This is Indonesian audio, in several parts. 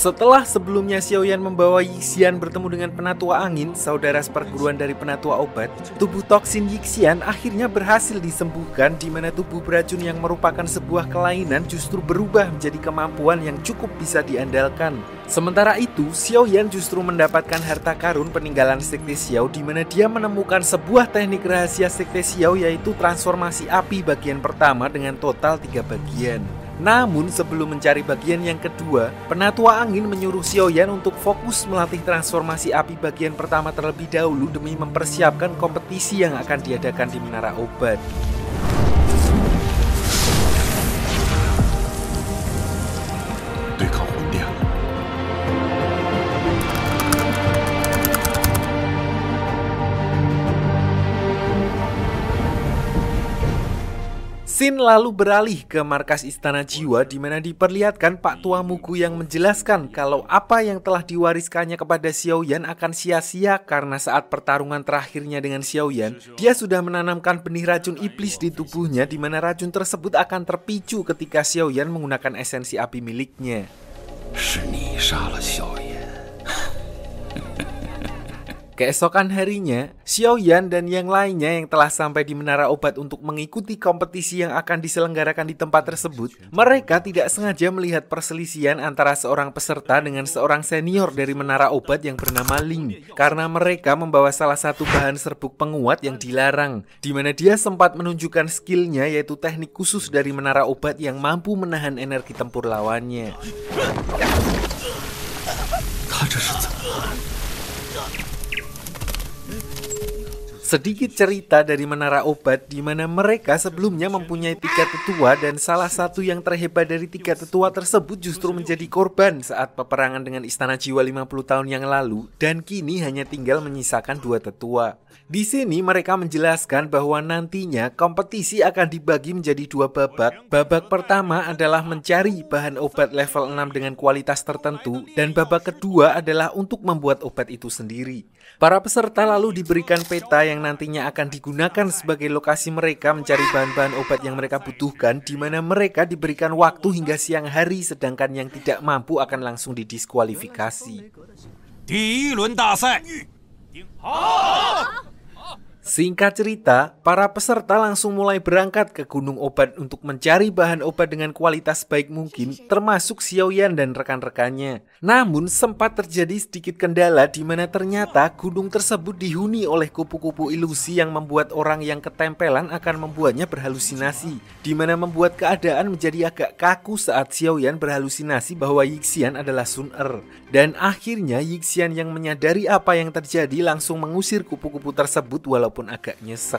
Setelah sebelumnya Xiaoyan membawa Yixian bertemu dengan Penatua Angin, saudara seperguruan dari Penatua Obat, tubuh toksin Yixian akhirnya berhasil disembuhkan, di mana tubuh beracun yang merupakan sebuah kelainan justru berubah menjadi kemampuan yang cukup bisa diandalkan. Sementara itu, Xiaoyan justru mendapatkan harta karun peninggalan Sekte Xiao, di mana dia menemukan sebuah teknik rahasia Sekte Xiao, yaitu transformasi api bagian pertama dengan total 3 bagian. Namun sebelum mencari bagian yang kedua, Penatua Angin menyuruh Xiaoyan untuk fokus melatih transformasi api bagian pertama terlebih dahulu demi mempersiapkan kompetisi yang akan diadakan di Menara Obat. Scene lalu beralih ke markas Istana Jiwa, di mana diperlihatkan Pak Tua Mugu yang menjelaskan kalau apa yang telah diwariskannya kepada Xiaoyan akan sia-sia karena saat pertarungan terakhirnya dengan Xiaoyan, dia sudah menanamkan benih racun iblis di tubuhnya, di mana racun tersebut akan terpicu ketika Xiaoyan menggunakan esensi api miliknya. Keesokan harinya, Xiaoyan dan yang lainnya yang telah sampai di Menara Obat untuk mengikuti kompetisi yang akan diselenggarakan di tempat tersebut, mereka tidak sengaja melihat perselisihan antara seorang peserta dengan seorang senior dari Menara Obat yang bernama Ling, karena mereka membawa salah satu bahan serbuk penguat yang dilarang, di mana dia sempat menunjukkan skillnya, yaitu teknik khusus dari Menara Obat yang mampu menahan energi tempur lawannya. Sedikit cerita dari Menara Obat, di mana mereka sebelumnya mempunyai 3 tetua, dan salah satu yang terhebat dari 3 tetua tersebut justru menjadi korban saat peperangan dengan Istana Jiwa 50 tahun yang lalu, dan kini hanya tinggal menyisakan 2 tetua. Di sini mereka menjelaskan bahwa nantinya kompetisi akan dibagi menjadi 2 babak. Babak pertama adalah mencari bahan obat level 6 dengan kualitas tertentu, dan babak kedua adalah untuk membuat obat itu sendiri. Para peserta lalu diberikan peta yang nantinya akan digunakan sebagai lokasi mereka mencari bahan-bahan obat yang mereka butuhkan, di mana mereka diberikan waktu hingga siang hari, sedangkan yang tidak mampu akan langsung didiskualifikasi. Singkat cerita, para peserta langsung mulai berangkat ke Gunung Obat untuk mencari bahan obat dengan kualitas baik mungkin, termasuk Xiaoyan dan rekan-rekannya. Namun sempat terjadi sedikit kendala, di mana ternyata gunung tersebut dihuni oleh kupu-kupu ilusi yang membuat orang yang ketempelan akan membuatnya berhalusinasi, di mana membuat keadaan menjadi agak kaku saat Xiaoyan berhalusinasi bahwa Yixian adalah Sun Er. Dan akhirnya Yixian yang menyadari apa yang terjadi langsung mengusir kupu-kupu tersebut walaupun agak nyesek.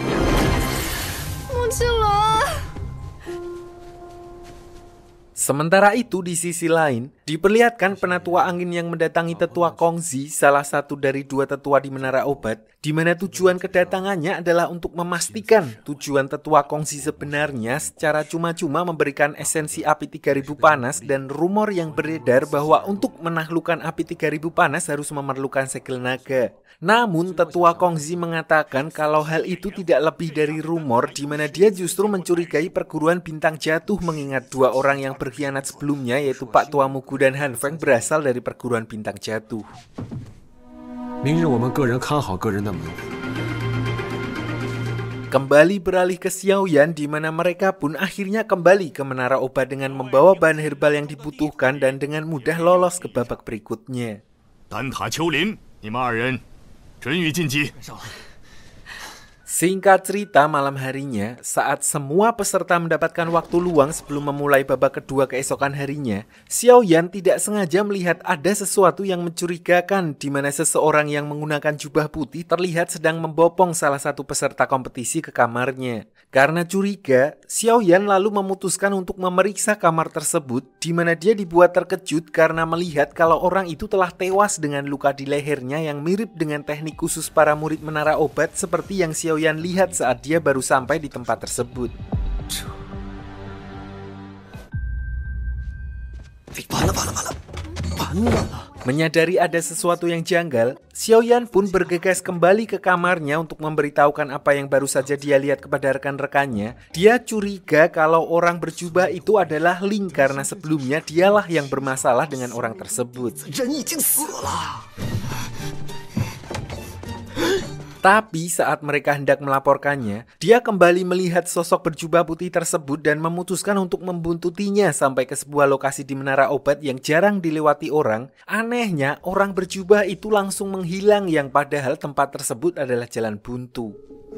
Sementara itu di sisi lain, diperlihatkan Penatua Angin yang mendatangi tetua Kongzi, salah satu dari 2 tetua di Menara Obat, di mana tujuan kedatangannya adalah untuk memastikan tujuan tetua Kongzi sebenarnya secara cuma-cuma memberikan esensi api 3000 panas, dan rumor yang beredar bahwa untuk menaklukkan api 3000 panas harus memerlukan segel naga. Namun tetua Kongzi mengatakan kalau hal itu tidak lebih dari rumor, di mana dia justru mencurigai perguruan bintang jatuh, mengingat 2 orang yang berkhianat sebelumnya, yaitu Pak Tua Mugu dan Han Feng, berasal dari perguruan bintang jatuh. Kembali beralih ke Xiaoyan, di mana mereka pun akhirnya kembali ke Menara Obat dengan membawa bahan herbal yang dibutuhkan dan dengan mudah lolos ke babak berikutnya. Singkat cerita, malam harinya, saat semua peserta mendapatkan waktu luang sebelum memulai babak kedua keesokan harinya, Xiaoyan tidak sengaja melihat ada sesuatu yang mencurigakan, di mana seseorang yang menggunakan jubah putih terlihat sedang membopong salah satu peserta kompetisi ke kamarnya. Karena curiga, Xiaoyan lalu memutuskan untuk memeriksa kamar tersebut, di mana dia dibuat terkejut karena melihat kalau orang itu telah tewas dengan luka di lehernya yang mirip dengan teknik khusus para murid Menara Obat seperti yang Xiaoyan lihat saat dia baru sampai di tempat tersebut. Menyadari ada sesuatu yang janggal, Xiaoyan pun bergegas kembali ke kamarnya untuk memberitahukan apa yang baru saja dia lihat kepada rekan-rekannya. Dia curiga kalau orang berjubah itu adalah Ling karena sebelumnya dialah yang bermasalah dengan orang tersebut. Tapi saat mereka hendak melaporkannya, dia kembali melihat sosok berjubah putih tersebut dan memutuskan untuk membuntutinya sampai ke sebuah lokasi di menara obat yang jarang dilewati orang. Anehnya, orang berjubah itu langsung menghilang yang padahal tempat tersebut adalah jalan buntu.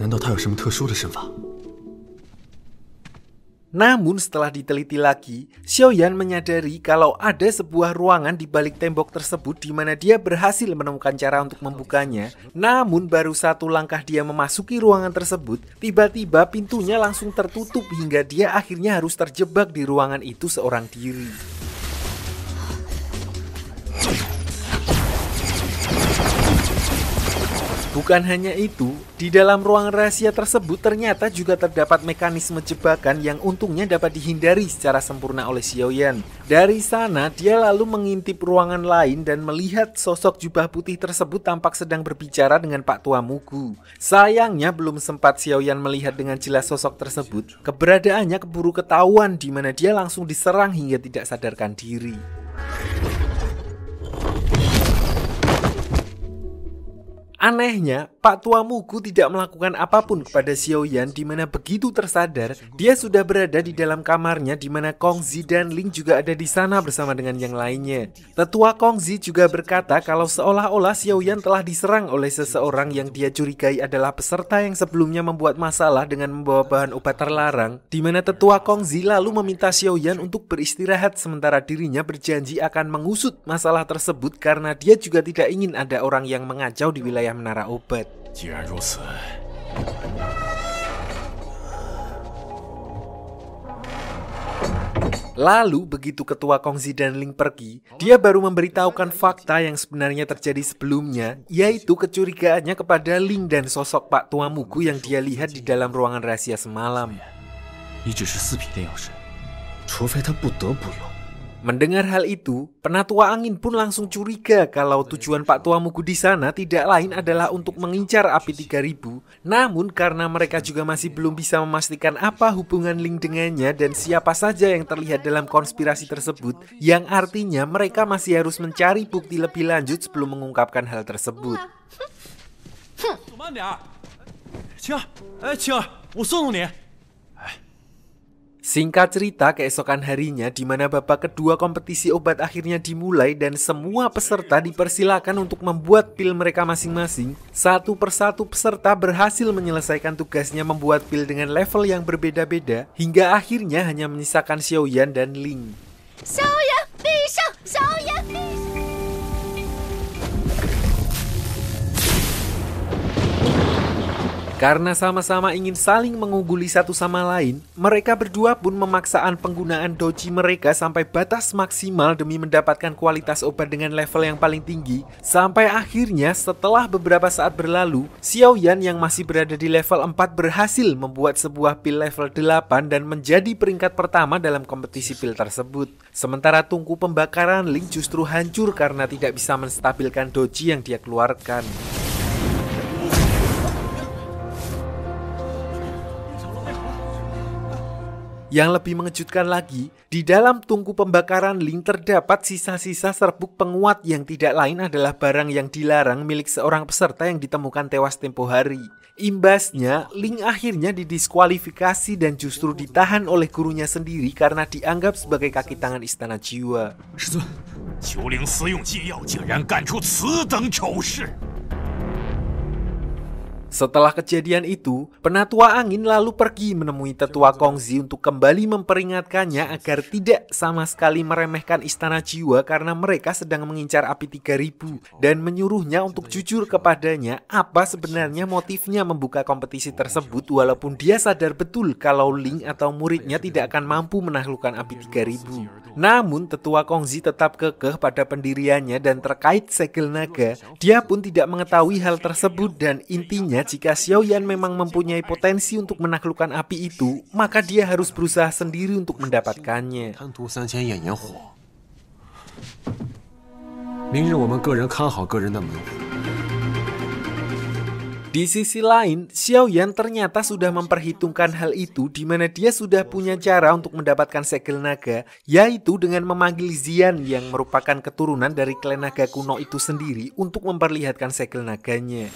Namun setelah diteliti lagi, Xiaoyan menyadari kalau ada sebuah ruangan di balik tembok tersebut di mana dia berhasil menemukan cara untuk membukanya. Namun baru satu langkah dia memasuki ruangan tersebut, tiba-tiba pintunya langsung tertutup hingga dia akhirnya harus terjebak di ruangan itu seorang diri. Bukan hanya itu, di dalam ruangan rahasia tersebut ternyata juga terdapat mekanisme jebakan yang untungnya dapat dihindari secara sempurna oleh Xiaoyan. Dari sana, dia lalu mengintip ruangan lain dan melihat sosok jubah putih tersebut tampak sedang berbicara dengan Pak Tua Mugu. Sayangnya belum sempat Xiaoyan melihat dengan jelas sosok tersebut, keberadaannya keburu ketahuan di mana dia langsung diserang hingga tidak sadarkan diri. Anehnya, Pak Tua Mugu tidak melakukan apapun kepada Xiaoyan di mana begitu tersadar, dia sudah berada di dalam kamarnya di mana Kongzi dan Ling juga ada di sana bersama dengan yang lainnya. Tetua Kongzi juga berkata kalau seolah-olah Xiaoyan telah diserang oleh seseorang yang dia curigai adalah peserta yang sebelumnya membuat masalah dengan membawa bahan obat terlarang, di mana Tetua Kongzi lalu meminta Xiaoyan untuk beristirahat sementara dirinya berjanji akan mengusut masalah tersebut karena dia juga tidak ingin ada orang yang mengacau di wilayah menara obat. Lalu begitu ketua Kongzi dan Ling pergi, dia baru memberitahukan fakta yang sebenarnya terjadi sebelumnya, yaitu kecurigaannya kepada Ling dan sosok Pak Tua Mugu yang dia lihat di dalam ruangan rahasia semalam. Mendengar hal itu, Penatua Angin pun langsung curiga kalau tujuan Pak Tua Mugu di sana tidak lain adalah untuk mengincar Api 3000. Namun karena mereka juga masih belum bisa memastikan apa hubungan Ling dengannya dan siapa saja yang terlihat dalam konspirasi tersebut, yang artinya mereka masih harus mencari bukti lebih lanjut sebelum mengungkapkan hal tersebut. Singkat cerita, keesokan harinya di mana babak kedua kompetisi obat akhirnya dimulai dan semua peserta dipersilakan untuk membuat pil mereka masing-masing. Satu persatu peserta berhasil menyelesaikan tugasnya membuat pil dengan level yang berbeda-beda hingga akhirnya hanya menyisakan Xiaoyan dan Ling. Xiaoyan, bisa! Xiaoyan, bisa! Karena sama-sama ingin saling mengungguli satu sama lain, mereka berdua pun memaksaan penggunaan doji mereka sampai batas maksimal demi mendapatkan kualitas obat dengan level yang paling tinggi. Sampai akhirnya setelah beberapa saat berlalu, Xiaoyan yang masih berada di level 4 berhasil membuat sebuah pil level 8 dan menjadi peringkat pertama dalam kompetisi pil tersebut. Sementara tungku pembakaran Ling justru hancur karena tidak bisa menstabilkan doji yang dia keluarkan. Yang lebih mengejutkan lagi, di dalam tungku pembakaran Ling terdapat sisa-sisa serbuk penguat yang tidak lain adalah barang yang dilarang milik seorang peserta yang ditemukan tewas tempo hari. Imbasnya, Ling akhirnya didiskualifikasi dan justru ditahan oleh gurunya sendiri karena dianggap sebagai kaki tangan istana jiwa. Setelah kejadian itu, Penatua Angin lalu pergi menemui Tetua Kongzi untuk kembali memperingatkannya agar tidak sama sekali meremehkan istana jiwa karena mereka sedang mengincar Api 3000 dan menyuruhnya untuk jujur kepadanya apa sebenarnya motifnya membuka kompetisi tersebut walaupun dia sadar betul kalau Ling atau muridnya tidak akan mampu menaklukkan Api 3000. Namun Tetua Kongzi tetap kekeh pada pendiriannya dan terkait segel naga, dia pun tidak mengetahui hal tersebut dan intinya jika Xiaoyan memang mempunyai potensi untuk menaklukkan api itu, maka dia harus berusaha sendiri untuk mendapatkannya. 明日我们个人看好个人的门。 Di sisi lain, Xiaoyan ternyata sudah memperhitungkan hal itu di mana dia sudah punya cara untuk mendapatkan segel naga, yaitu dengan memanggil Xian yang merupakan keturunan dari klan naga kuno itu sendiri untuk memperlihatkan segel naganya.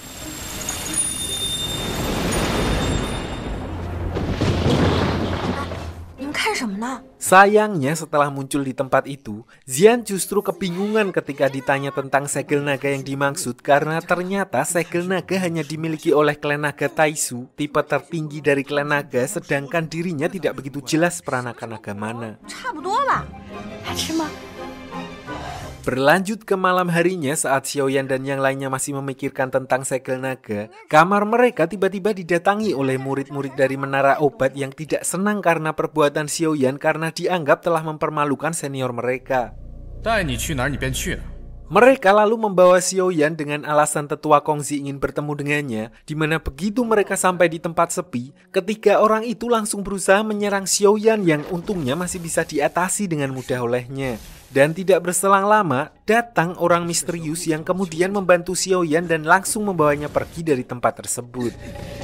Sayangnya setelah muncul di tempat itu, Xian justru kebingungan ketika ditanya tentang segel naga yang dimaksud karena ternyata segel naga hanya dimiliki oleh klan naga Taisu, tipe tertinggi dari klan naga, sedangkan dirinya tidak begitu jelas peranakan naga mana. Berlanjut ke malam harinya saat Xiaoyan dan yang lainnya masih memikirkan tentang segel naga, kamar mereka tiba-tiba didatangi oleh murid-murid dari Menara Obat yang tidak senang karena perbuatan Xiaoyan karena dianggap telah mempermalukan senior mereka. Mereka lalu membawa Xiaoyan dengan alasan tetua Kongzi ingin bertemu dengannya, di mana begitu mereka sampai di tempat sepi, ketiga orang itu langsung berusaha menyerang Xiaoyan yang untungnya masih bisa diatasi dengan mudah olehnya. Dan tidak berselang lama, datang orang misterius yang kemudian membantu Xiaoyan dan langsung membawanya pergi dari tempat tersebut.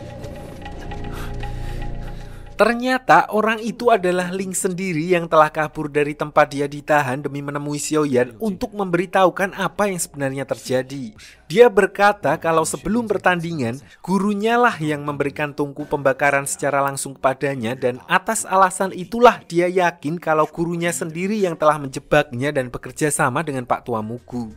Ternyata orang itu adalah Ling sendiri yang telah kabur dari tempat dia ditahan demi menemui Xiaoyan untuk memberitahukan apa yang sebenarnya terjadi. Dia berkata kalau sebelum pertandingan, gurunya lah yang memberikan tungku pembakaran secara langsung kepadanya dan atas alasan itulah dia yakin kalau gurunya sendiri yang telah menjebaknya dan bekerja sama dengan Pak Tua Mugu.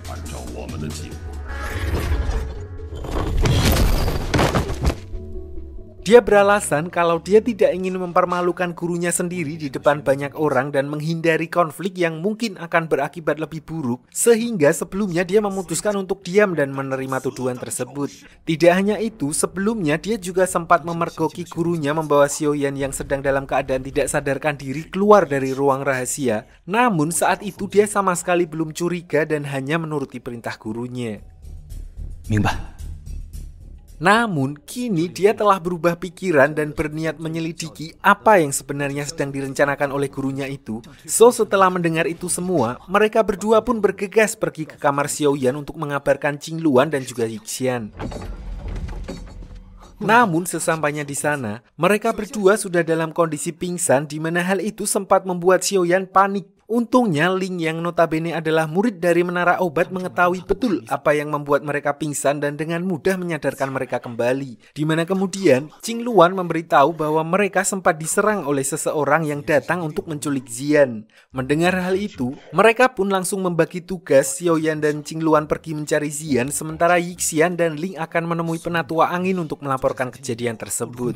Dia beralasan kalau dia tidak ingin mempermalukan gurunya sendiri di depan banyak orang dan menghindari konflik yang mungkin akan berakibat lebih buruk, sehingga sebelumnya dia memutuskan untuk diam dan menerima tuduhan tersebut. Tidak hanya itu, sebelumnya dia juga sempat memergoki gurunya membawa Xiaoyan yang sedang dalam keadaan tidak sadarkan diri keluar dari ruang rahasia. Namun saat itu dia sama sekali belum curiga dan hanya menuruti perintah gurunya. Namun, kini dia telah berubah pikiran dan berniat menyelidiki apa yang sebenarnya sedang direncanakan oleh gurunya itu. So, setelah mendengar itu semua, mereka berdua pun bergegas pergi ke kamar Xiaoyan untuk mengabarkan Qingluan dan juga Yixian. Namun, sesampainya di sana, mereka berdua sudah dalam kondisi pingsan di mana hal itu sempat membuat Xiaoyan panik. Untungnya Ling yang notabene adalah murid dari Menara Obat mengetahui betul apa yang membuat mereka pingsan dan dengan mudah menyadarkan mereka kembali. Di mana kemudian Qingluan memberitahu bahwa mereka sempat diserang oleh seseorang yang datang untuk menculik Xian. Mendengar hal itu, mereka pun langsung membagi tugas. Xiaoyan dan Qingluan pergi mencari Xian, sementara Yixian dan Ling akan menemui Penatua Angin untuk melaporkan kejadian tersebut.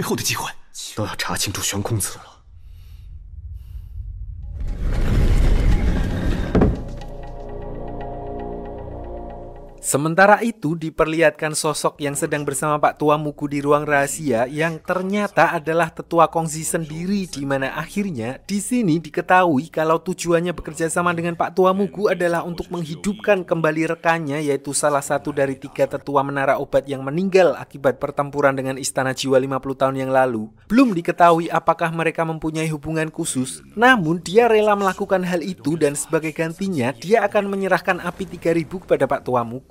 Sementara itu diperlihatkan sosok yang sedang bersama Pak Tua Mugu di ruang rahasia yang ternyata adalah tetua Kongzi sendiri, di mana akhirnya di sini diketahui kalau tujuannya bekerja sama dengan Pak Tua Mugu adalah untuk menghidupkan kembali rekannya, yaitu salah satu dari 3 tetua Menara Obat yang meninggal akibat pertempuran dengan Istana Jiwa 50 tahun yang lalu. Belum diketahui apakah mereka mempunyai hubungan khusus, namun dia rela melakukan hal itu dan sebagai gantinya dia akan menyerahkan api 3000 kepada Pak Tua Mugu.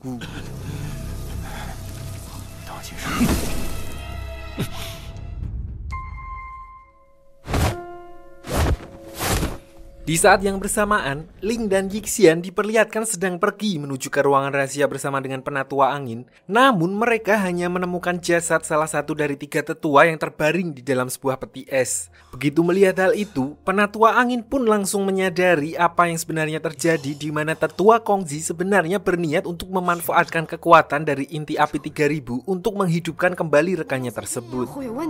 Di saat yang bersamaan, Ling dan Yixian diperlihatkan sedang pergi menuju ke ruangan rahasia bersama dengan Penatua Angin. Namun mereka hanya menemukan jasad salah satu dari 3 tetua yang terbaring di dalam sebuah peti es. Begitu melihat hal itu, Penatua Angin pun langsung menyadari apa yang sebenarnya terjadi, di mana tetua Kongzi sebenarnya berniat untuk memanfaatkan kekuatan dari inti api 3000 untuk menghidupkan kembali rekannya tersebut.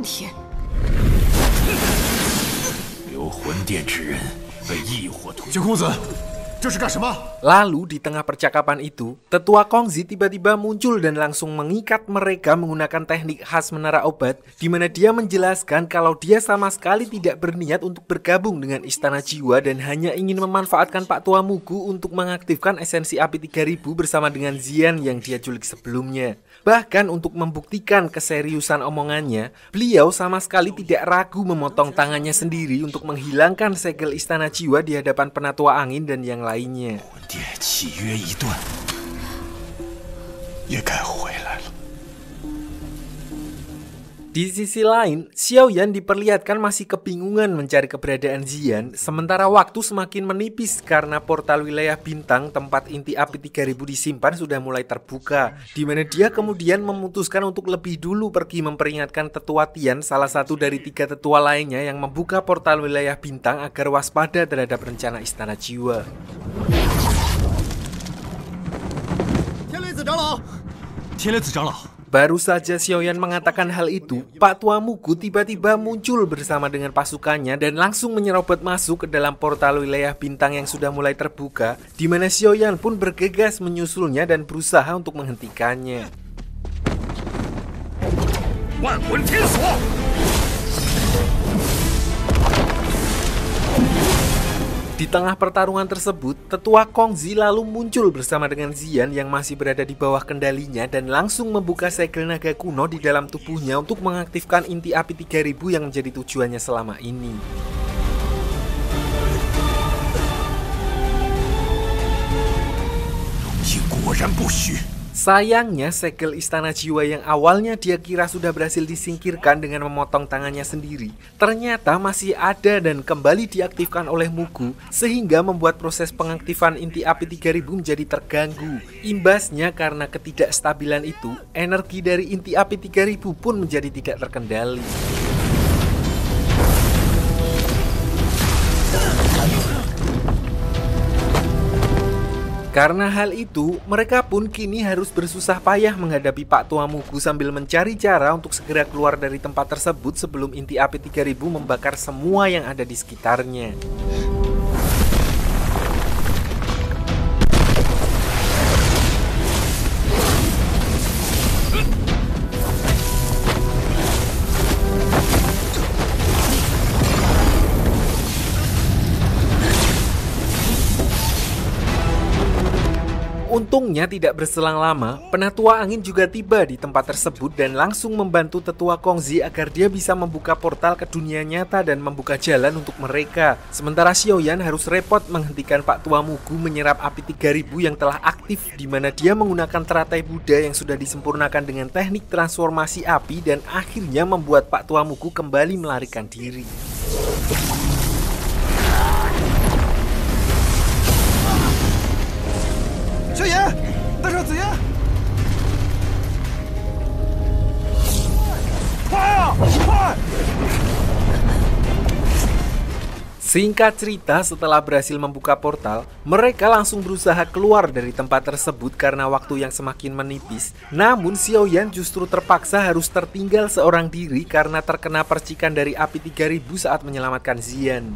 Lalu di tengah percakapan itu, tetua Kongzi tiba-tiba muncul dan langsung mengikat mereka menggunakan teknik khas Menara Obat, di mana dia menjelaskan kalau dia sama sekali tidak berniat untuk bergabung dengan Istana Jiwa dan hanya ingin memanfaatkan Pak Tua Mugu untuk mengaktifkan esensi api 3000 bersama dengan Xian yang dia culik sebelumnya. Bahkan untuk membuktikan keseriusan omongannya, beliau sama sekali tidak ragu memotong tangannya sendiri untuk menghilangkan segel Istana Jiwa di hadapan Penatua Angin dan yang lain. lainnya. Di sisi lain, Xiaoyan diperlihatkan masih kebingungan mencari keberadaan Xian, sementara waktu semakin menipis karena portal wilayah bintang tempat inti api 3000 disimpan sudah mulai terbuka, di mana dia kemudian memutuskan untuk lebih dulu pergi memperingatkan Tetua Tian, salah satu dari 3 tetua lainnya yang membuka portal wilayah bintang agar waspada terhadap rencana Istana Jiwa. Baru saja Xiaoyan mengatakan hal itu, Pak Tua Mugu tiba-tiba muncul bersama dengan pasukannya dan langsung menyerobot masuk ke dalam portal wilayah bintang yang sudah mulai terbuka, di mana Xiaoyan pun bergegas menyusulnya dan berusaha untuk menghentikannya. Di tengah pertarungan tersebut, Tetua Kongzi lalu muncul bersama dengan Xian yang masih berada di bawah kendalinya dan langsung membuka segel naga kuno di dalam tubuhnya untuk mengaktifkan inti api 3000 yang menjadi tujuannya selama ini. Sayangnya, segel Istana Jiwa yang awalnya dia kira sudah berhasil disingkirkan dengan memotong tangannya sendiri, ternyata masih ada dan kembali diaktifkan oleh Mugu, sehingga membuat proses pengaktifan inti api 3000 menjadi terganggu. Imbasnya karena ketidakstabilan itu, energi dari inti api 3000 pun menjadi tidak terkendali. Karena hal itu, mereka pun kini harus bersusah payah menghadapi Pak Tua Mugu sambil mencari cara untuk segera keluar dari tempat tersebut sebelum inti api 3000 membakar semua yang ada di sekitarnya. Untungnya tidak berselang lama, Penatua Angin juga tiba di tempat tersebut dan langsung membantu Tetua Kongzi agar dia bisa membuka portal ke dunia nyata dan membuka jalan untuk mereka. Sementara Xiaoyan harus repot menghentikan Pak Tua Mugu menyerap api 3000 yang telah aktif, di mana dia menggunakan teratai Buddha yang sudah disempurnakan dengan teknik transformasi api dan akhirnya membuat Pak Tua Mugu kembali melarikan diri. Singkat cerita, setelah berhasil membuka portal, mereka langsung berusaha keluar dari tempat tersebut karena waktu yang semakin menipis. Namun Xiaoyan justru terpaksa harus tertinggal seorang diri karena terkena percikan dari api 3000 saat menyelamatkan Xian.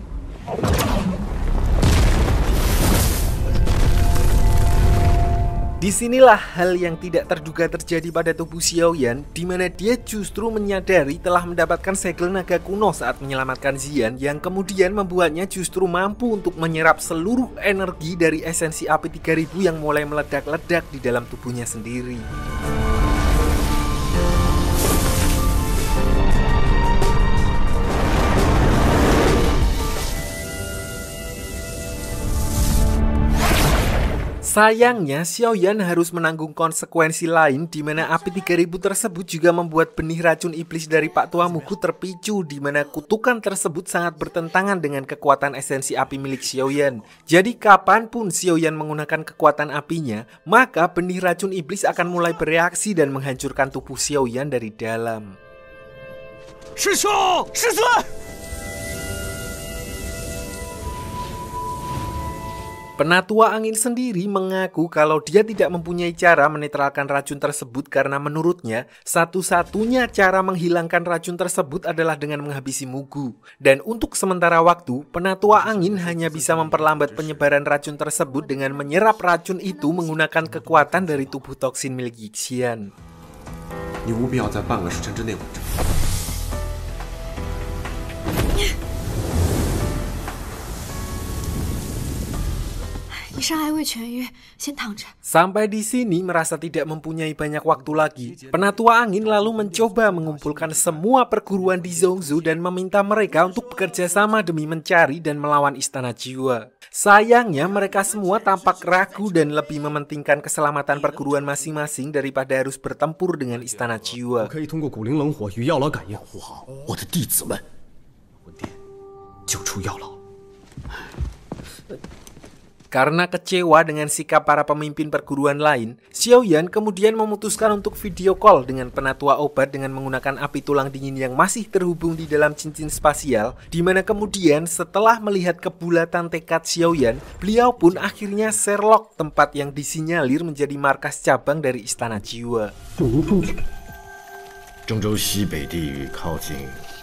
Disinilah hal yang tidak terduga terjadi pada tubuh Xiaoyan, di mana dia justru menyadari telah mendapatkan segel naga kuno saat menyelamatkan Xian, yang kemudian membuatnya justru mampu untuk menyerap seluruh energi dari esensi api 3000 yang mulai meledak-ledak di dalam tubuhnya sendiri. Sayangnya, Xiaoyan harus menanggung konsekuensi lain di mana api 3000 tersebut juga membuat benih racun iblis dari Pak Tua Mugu terpicu, di mana kutukan tersebut sangat bertentangan dengan kekuatan esensi api milik Xiaoyan. Jadi kapanpun Xiaoyan menggunakan kekuatan apinya, maka benih racun iblis akan mulai bereaksi dan menghancurkan tubuh Xiaoyan dari dalam. Penatua Angin sendiri mengaku kalau dia tidak mempunyai cara menetralkan racun tersebut karena menurutnya satu-satunya cara menghilangkan racun tersebut adalah dengan menghabisi Mugu. Dan untuk sementara waktu, Penatua Angin hanya bisa memperlambat penyebaran racun tersebut dengan menyerap racun itu menggunakan kekuatan dari tubuh toksin milik Yixian. 你伤还未痊愈，先躺着。 Sampai di sini merasa tidak mempunyai banyak waktu lagi, Penatua Angin lalu mencoba mengumpulkan semua perguruan di Zhongzhou dan meminta mereka untuk bekerja sama demi mencari dan melawan Istana Jiwa. Sayangnya mereka semua tampak ragu dan lebih mementingkan keselamatan perguruan masing-masing daripada harus bertempur dengan Istana Jiwa. 可以通过古灵冷火与药老感应护好我的弟子们，魂殿救出药老。 Karena kecewa dengan sikap para pemimpin perguruan lain, Xiaoyan kemudian memutuskan untuk video call dengan Penatua Obat dengan menggunakan api tulang dingin yang masih terhubung di dalam cincin spasial, di mana kemudian setelah melihat kebulatan tekad Xiaoyan, beliau pun akhirnya Sherlock tempat yang disinyalir menjadi markas cabang dari Istana Jiwa. 中州西北地域靠近